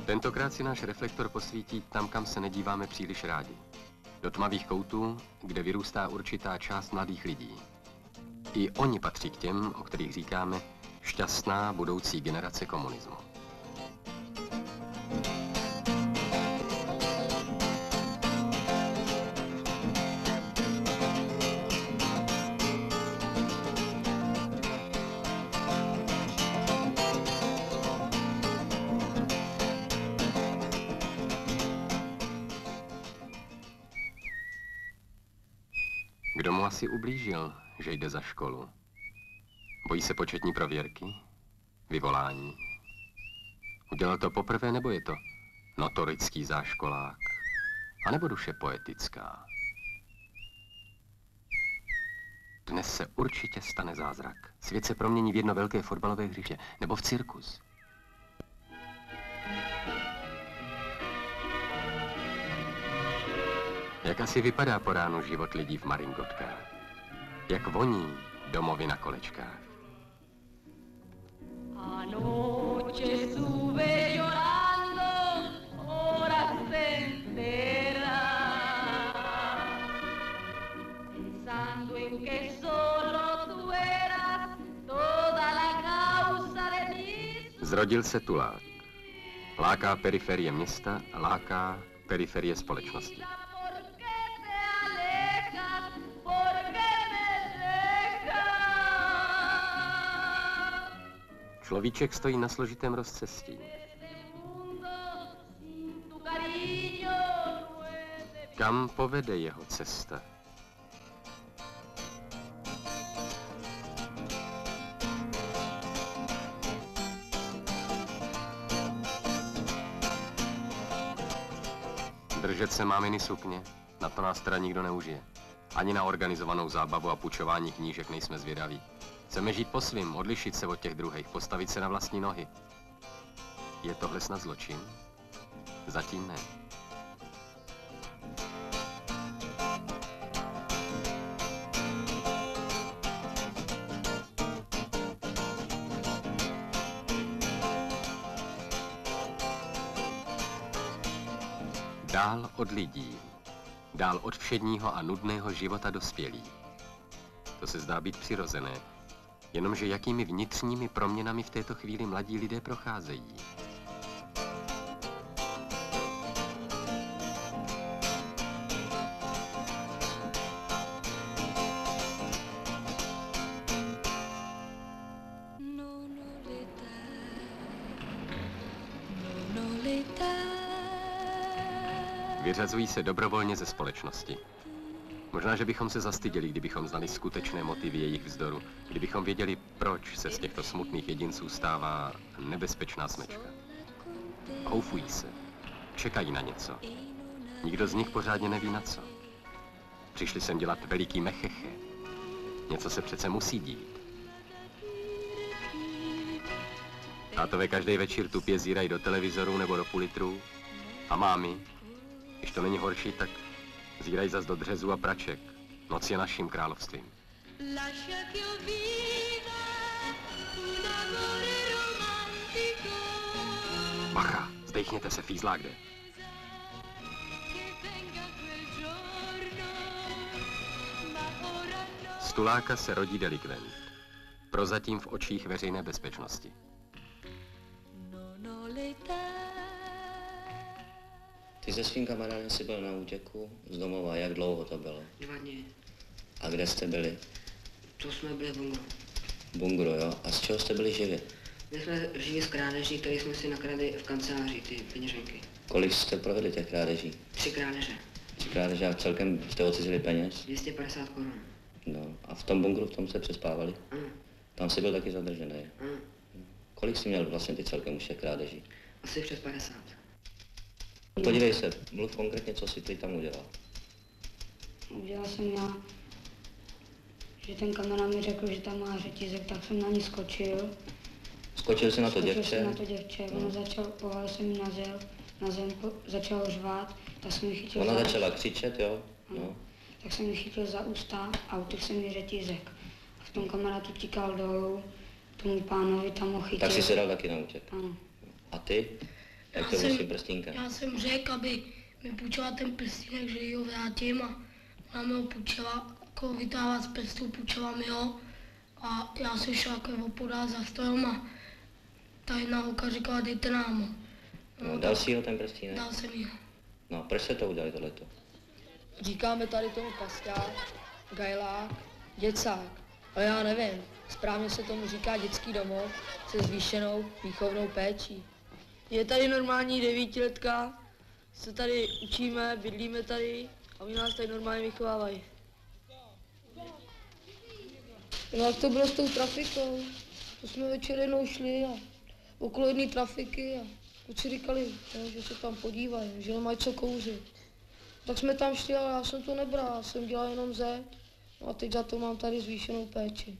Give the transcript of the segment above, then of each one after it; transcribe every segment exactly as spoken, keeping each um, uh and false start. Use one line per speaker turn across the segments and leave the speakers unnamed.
Tentokrát si náš reflektor posvítí tam, kam se nedíváme příliš rádi. Do tmavých koutů, kde vyrůstá určitá část mladých lidí. I oni patří k těm, o kterých říkáme šťastná budoucí generace komunismu. Kdo mu asi ublížil, že jde za školu? Bojí se početní prověrky? Vyvolání? Udělal to poprvé, nebo je to notorický záškolák? A nebo duše poetická? Dnes se určitě stane zázrak. Svět se promění v jedno velké fotbalové hřiště, nebo v cirkus. Jak asi vypadá po ránu život lidí v maringotkách? Jak voní domovy na kolečkách? Anoche sube llorando, horas enteras, pensando en que solo tú eras toda la causa de mi... Zrodil se tulák. Láká periferie města, láká periferie společnosti. Človíček stojí na složitém rozcestí. Kam povede jeho cesta? Držet se máminy sukně, na to nás teda nikdo neužije. Ani na organizovanou zábavu a půjčování knížek nejsme zvědaví. Chceme žít po svým, odlišit se od těch druhých, postavit se na vlastní nohy. Je tohle snad zločin? Zatím ne. Dál od lidí, dál od všedního a nudného života dospělých. To se zdá být přirozené. Jenomže jakými vnitřními proměnami v této chvíli mladí lidé procházejí. Vyřazují se dobrovolně ze společnosti. Možná, že bychom se zastyděli, kdybychom znali skutečné motivy jejich vzdoru, kdybychom věděli, proč se z těchto smutných jedinců stává nebezpečná smečka. Houfují se, čekají na něco. Nikdo z nich pořádně neví na co. Přišli sem dělat veliký mecheche. Něco se přece musí dít. Tátové každý večer tupě zírají do televizoru nebo do půl litru. A mámy, když to není horší, tak zírají zas do dřezu a praček. Noc je naším královstvím. Bacha, zdejchněte se, fízlák jde. Z tuláka se rodí delikvent. Prozatím v očích veřejné bezpečnosti.
Ty se svým kamarádem jsi byl na útěku z domova, jak dlouho to bylo?
Dva dny.
A kde jste byli?
To jsme byli v bungru.
Bungru, jo? A z čeho jste byli živi?
My jsme živi z krádeží, které jsme si nakradli v kanceláři, ty peněženky.
Kolik jste provedli těch krádeží?
Tři krádeže.
Tři krádeže a celkem jste odcizili peněz?
dvě stě padesát korun.
No, a v tom bungru, v tom se přespávali?
Ano.
Tam jsi byl taky zadržený?
Ano.
Kolik jsi měl vlastně ty celkem už těch krádeží?
Asi přes padesát.
Podívej se, mluv konkrétně, co jsi ty tam udělal.
Udělal jsem já, že ten kamarád mi řekl, že tam má řetízek, tak jsem na ní skočil.
Skočil jsi na to
skočil
děvče?
Skočil jsem na to děvče, no. Ono začal, poval jsem jí na zem, na zem po, začal řvát, tak jsem ji chytil
Ona
za
začala křičet, jo? No.
Tak jsem ji chytil za ústa a utrhl jsem jí řetízek. A v tom kamarád utíkal dolů, tomu pánovi tam ho chytil.
Tak jsi se dal taky na útěk?
Ano.
A ty? Jak to myslím, prstínka?
Já jsem řekl, aby mi půjčila ten prstínek, že ji ho vrátím a ona mi ho půjčila, jako vytáhla z prstů, půjčila mi ho a já jsem šel jako opodál za stolem a ta jedna holka říkala, dejte nám ho.
No, no, dal si ho ten prstínek?
Dal jsem jí ho.
No, proč se to udělali tohleto?
Říkáme tady tomu pasťák, gajlák, děcák, ale já nevím, správně se tomu říká dětský domov se zvýšenou výchovnou péčí. Je tady normální devítiletka, se tady učíme, bydlíme tady a oni nás tady normálně vychovávají. No jak to bylo s tou trafikou? To jsme večer jednou šli a okolo jedné trafiky a kluci říkali, no, že se tam podívají, že mají co kouřit. Tak jsme tam šli, ale já jsem to nebral, já jsem dělal jenom zeď. No a teď za to mám tady zvýšenou péči.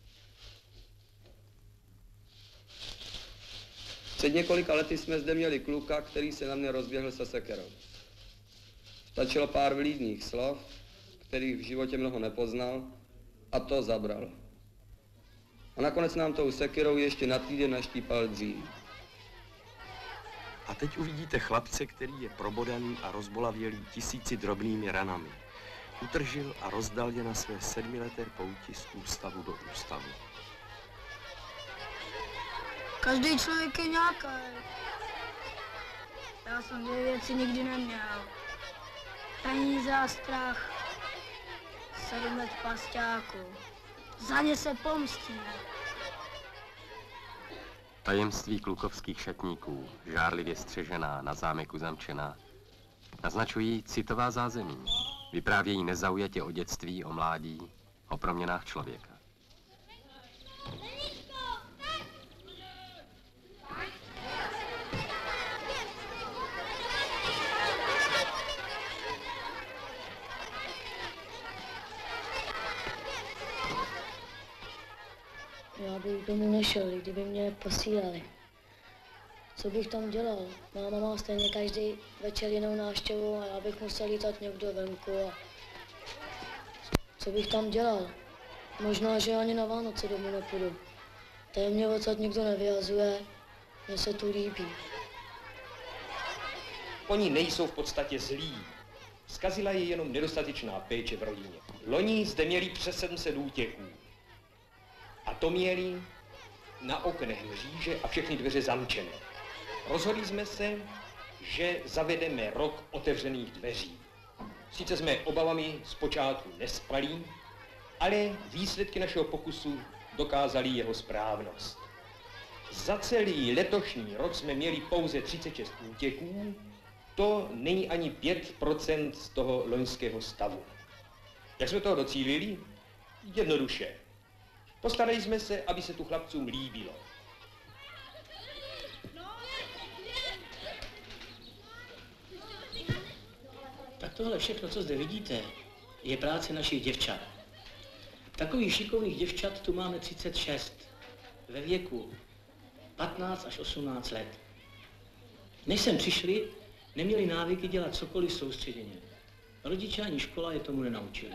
Před několika lety jsme zde měli kluka, který se na mě rozběhl se sekerou. Stačilo pár vlídných slov, kterých v životě mnoho nepoznal, a to zabral. A nakonec nám tou sekerou ještě na týden naštípal dřív.
A teď uvidíte chlapce, který je probodaný a rozbolavělý tisíci drobnými ranami. Utržil a rozdal je na své sedmileté pouti z ústavu do ústavu.
Každý člověk je nějaký. Já jsem dvě věci nikdy neměl. Peníze a strach. Sedm let pasťáku. Za ně se pomstím.
Tajemství klukovských šatníků, žárlivě střežená, na zámeku zamčená, naznačují citová zázemí. Vyprávějí nezaujatě o dětství, o mládí, o proměnách člověka.
Já bych domů nešel, kdyby mě posílali. Co bych tam dělal? Máma má stejně každý večer jinou návštěvu a já bych musel lítat někdo venku a... Co bych tam dělal? Možná, že ani na Vánoce domů nepůjdu. Tady mě odsud nikdo nevyhazuje, mně se tu líbí.
Oni nejsou v podstatě zlí. Zkazila je jenom nedostatečná péče v rodině. Loni zde měli přes sedm set útěků. A to měli na oknech mříže a všechny dveře zamčené. Rozhodli jsme se, že zavedeme rok otevřených dveří. Sice jsme obavami zpočátku nespali, ale výsledky našeho pokusu dokázaly jeho správnost. Za celý letošní rok jsme měli pouze třicet šest útěků, to není ani pět procent z toho loňského stavu. Jak jsme toho docílili? Jednoduše. Postarali jsme se, aby se tu chlapcům líbilo.
Tak tohle všechno, co zde vidíte, je práce našich děvčat. Takových šikovných děvčat tu máme třicet šest, ve věku patnáct až osmnáct let. Než sem přišli, neměli návyky dělat cokoliv soustředěně. Rodiče ani škola je tomu nenaučili.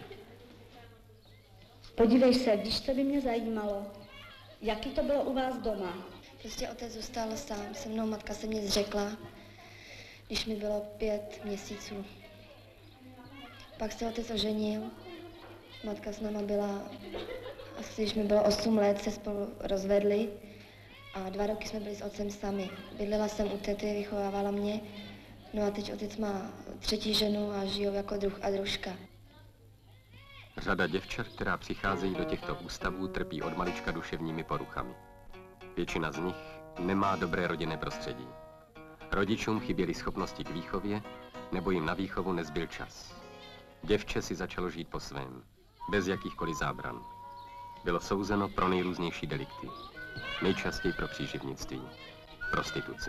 Podívej se, když to by mě zajímalo, jaký to bylo u vás doma?
Prostě otec zůstal sám se mnou, matka se mě zřekla, když mi bylo pět měsíců. Pak se otec oženil, matka s náma byla, asi když mi bylo osm let, se spolu rozvedli a dva roky jsme byli s otcem sami. Bydlela jsem u tety, vychovávala mě, no a teď otec má třetí ženu a žijou jako druh a družka.
Řada děvčat, která přicházejí do těchto ústavů, trpí od malička duševními poruchami. Většina z nich nemá dobré rodinné prostředí. Rodičům chyběly schopnosti k výchově, nebo jim na výchovu nezbyl čas. Děvče si začalo žít po svém, bez jakýchkoliv zábran. Bylo souzeno pro nejrůznější delikty, nejčastěji pro příživnictví, prostituci.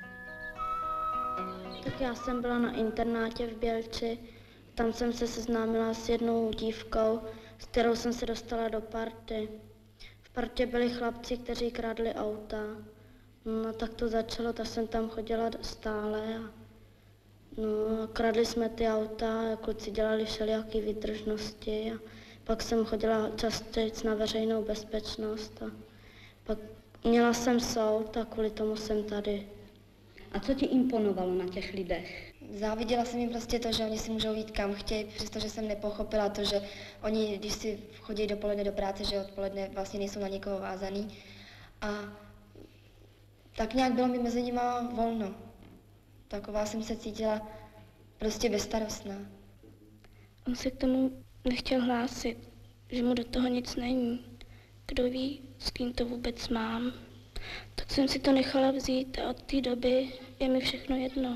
Tak já jsem byla na internátě v Bělči, tam jsem se seznámila s jednou dívkou, s kterou jsem se dostala do party. V partě byli chlapci, kteří kradli auta. No tak to začalo, tak jsem tam chodila stále. A, no, kradli jsme ty auta, kluci dělali všelijaké výtržnosti. A pak jsem chodila častěji na veřejnou bezpečnost. A pak měla jsem soud a kvůli tomu jsem tady.
A co ti imponovalo na těch lidech?
Záviděla jsem jim prostě to, že oni si můžou jít kam chtějí, přestože jsem nepochopila to, že oni, když si chodí dopoledne do práce, že odpoledne vlastně nejsou na někoho vázaný. A tak nějak bylo mi mezi nima volno. Taková jsem se cítila prostě bezstarostná.
On se k tomu nechtěl hlásit, že mu do toho nic není. Kdo ví, s kým to vůbec mám. Tak jsem si to nechala vzít a od té doby je mi všechno jedno.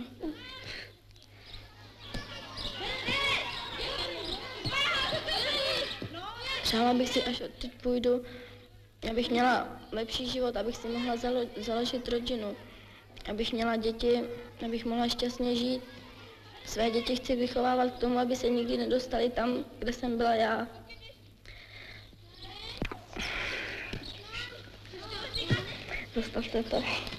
Přála bych si, až odtud půjdu, abych měla lepší život, abych si mohla zalo- založit rodinu, abych měla děti, abych mohla šťastně žít. Své děti chci vychovávat k tomu, aby se nikdy nedostali tam, kde jsem byla já. Zastavte to.